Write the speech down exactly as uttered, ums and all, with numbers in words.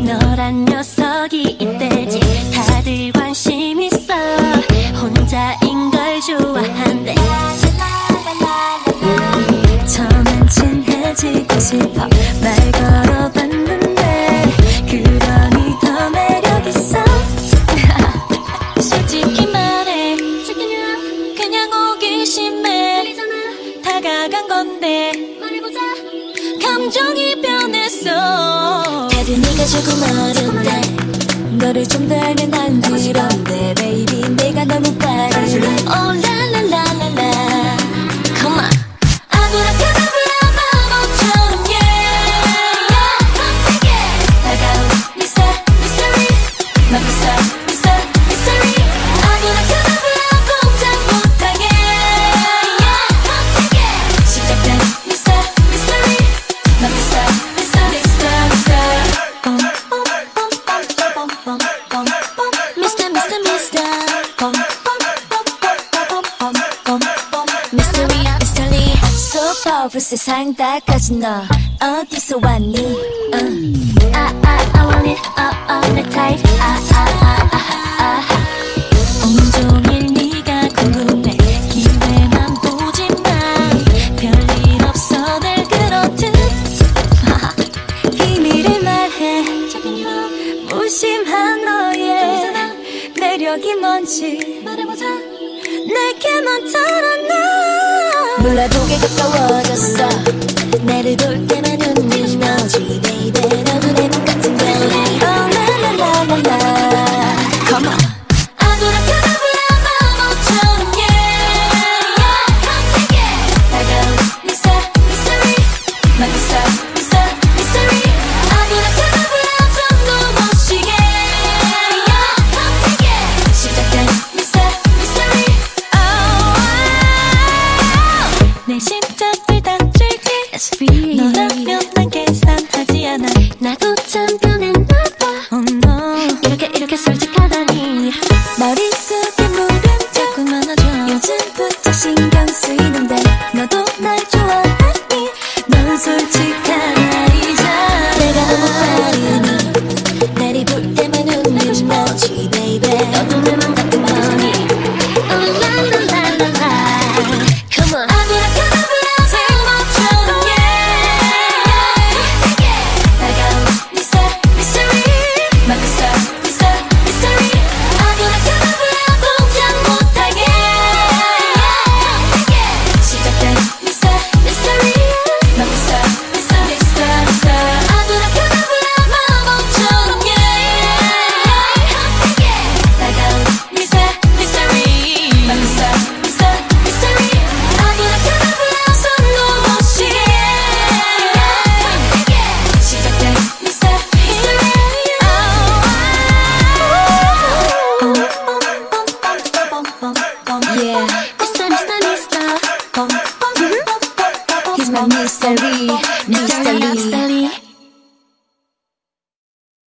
너란 녀석이 있대지. 다들 관심 있어. 혼자인 걸 좋아한대. 저만 친해지고 싶어. 말 걸어봤는데 그러니 더 매력있어. 솔직히 말해 그냥 호기심에 다가간 건데 감정이 변했어. 다들 네가 조금 어렵다. 너를 좀 더 알면 난 그런데 baby 내가 너무 빠르네. Oh la la la la la. Come on. 아브라카다브라 마법처럼 yeah yeah. 다가온 Mister Mystery My Mister Mister Mystery. 아브라카다브라 꼼짝 못하게 yeah. 시작된 Mister Mystery My Mister Mister Mister Mister. Bum bum bum bum bum bum bum bum. Mister Mister Mister. Bum bum bum bum bum bum bum bum. Mystery Mystery. So powerful 세상 다 가진 너 어디서 왔니? uh. I I I want it all all the time. I I I I I. 온종일 네가 궁금해. 기회만 보지만 별일 없어 날 그렇듯. 비밀을 말해. 무심한 너의 매력이 뭔지 말해보자. 내게만 털어놔. 몰라보게 가까워졌어. 나를 볼 때만 웃는 너지 baby. 너도 내 맘 같은 거야. Oh la la la la la. Come on. 아브라카다브라 마법처럼 yeah yeah. 다가온 Mister Mystery My Mister Mister Mystery. 아브라카다브라 손도 못 쉬게 yeah. 시작된 Mister Mystery. 내 심장을 다칠게 That's free. 너라면 난 계산하지 않아. 나도 참 변했나봐. Oh no. 이렇게 이렇게 솔직하다니. 머릿속에 물음표 자꾸 많아져. 요즘부터 신경 쓰이는데 너도 날 좋아하니? 넌 솔직한 아이잖아. 내가 너무 빠르니 나를 볼 때만 웃는 너지 baby. 너도 내 맘 같은 거니? Oh la la la la la. Come on. 아브라카다브라 생모처럼 yeah 다가온 Mister Mystery My Mister Mister Mystery. 아브라카다브라 꼼짝 못하게 yeah. 시작된 Mister Mystery My Mister Mister Mister Mister. 아브라카다브라 마법처럼 yeah 다가온 Mister Mystery My Mister Mister Mystery. 아브라카다브라 손도 못 쉬게 시작된 Mister Mystery. Oh, oh, oh, oh, oh, oh, oh, oh.